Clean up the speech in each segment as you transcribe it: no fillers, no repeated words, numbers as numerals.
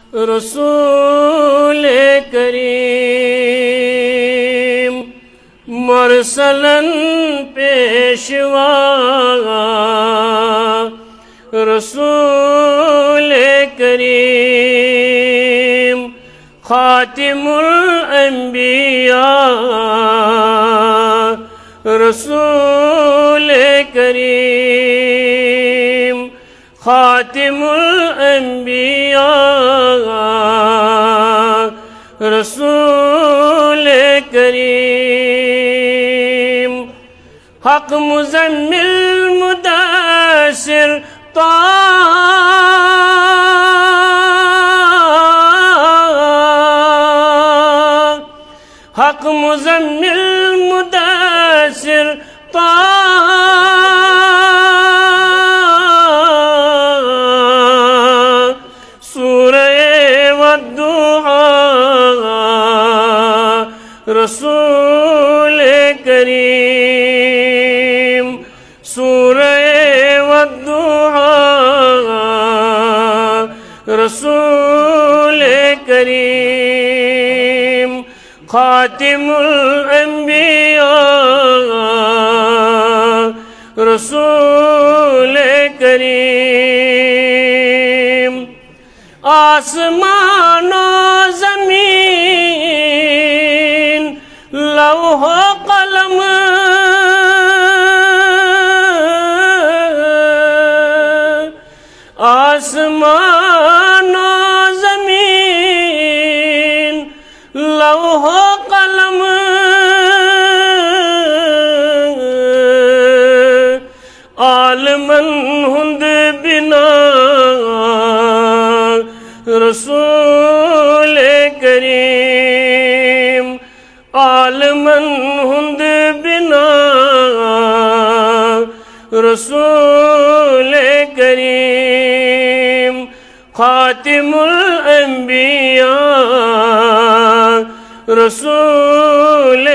رسول کریم مرسلاً پیشوا رسول کریم خاتم الانبیاء رسول کریم خاتم الانبیاء رسول کریم حق مزمل مدثر حق مزمل مدثر سورہ والضحیٰ رسول کریم سورہ والضحیٰ رسول کریم خاتم الانبیاء رسول کریم آسمان و زمین لوح و قلم آسمان و زمین لوح و قلم عالماً ہند بنا رسول کریم عالماً ہند بنا رسول کریم خاتم الانبیاء رسول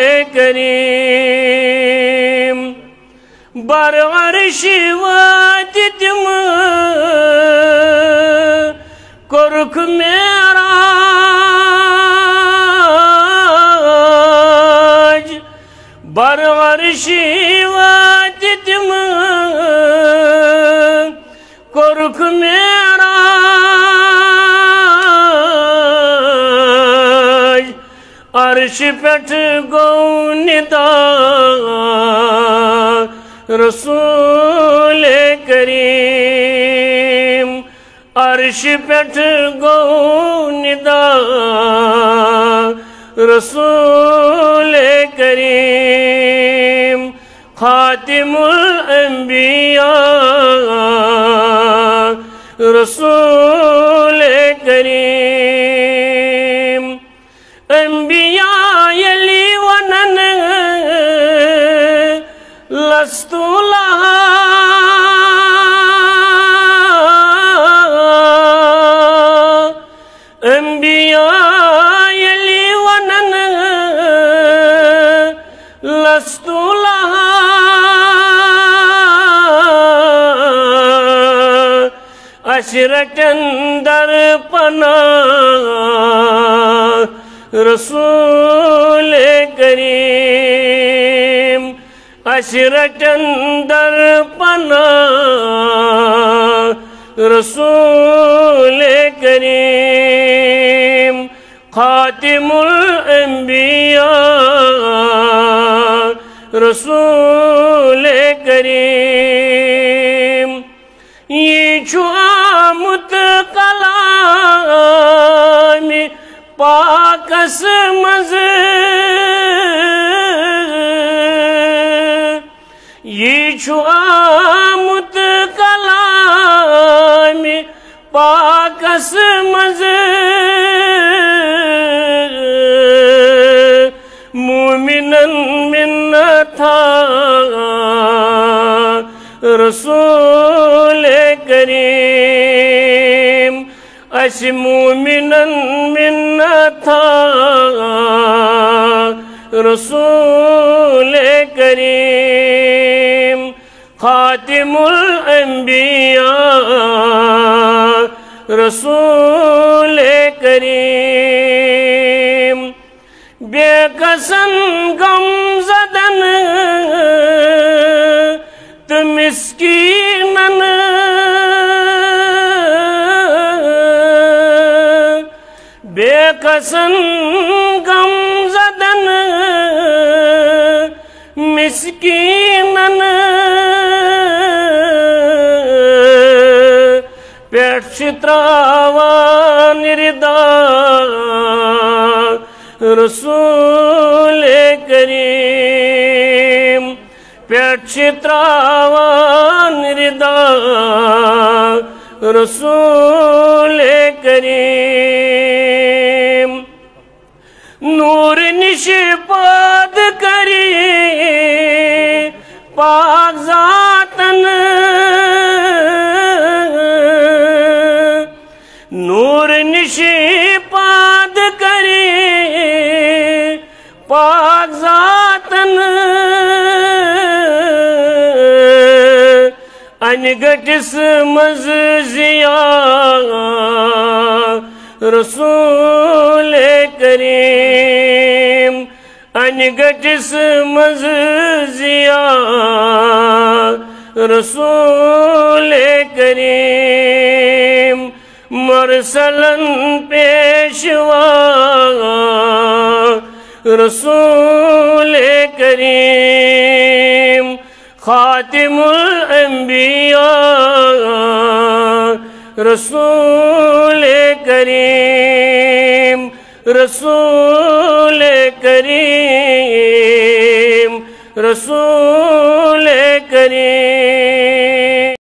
کریم بر عرش واجتم کرک معراج بر عرش واجتم کرک معراج عرش پٹھ گو ندا رسول کریم عرش پٹھ گو ندا رسول کریم خاتم الانبیاء رسول کریم انبیاء یلی ونن لست لها انبیاء یلی ونن لست لها عشرة در پناہ رسول کریم عشرة در پناہ رسول کریم خاتم الانبیاء رسول کریم یہ چھو آمد کلام پاکس مزر یہ چھو آمد کلام پاکس مزر مومنن منتا رسول کریم اس مومنن منتا رسول کریم خاتم الانبیاء رسول کریم بے کسن غم زدن تو مسکینن بے کسن غم زدن مسکینن پیٹ تراوان ردا رسول کریم پیٹ تراوان ردا رسول کریم نور نش پاد کری پاک ذاتن نور نش پاد کری پاک ذاتن انگٹس مز ضیا رسول کریم انگٹس مز ضیا رسول کریم مرسلن پیشوا رسول کریم خاتم الانبیاء رسول کریم رسول کریم رسول کریم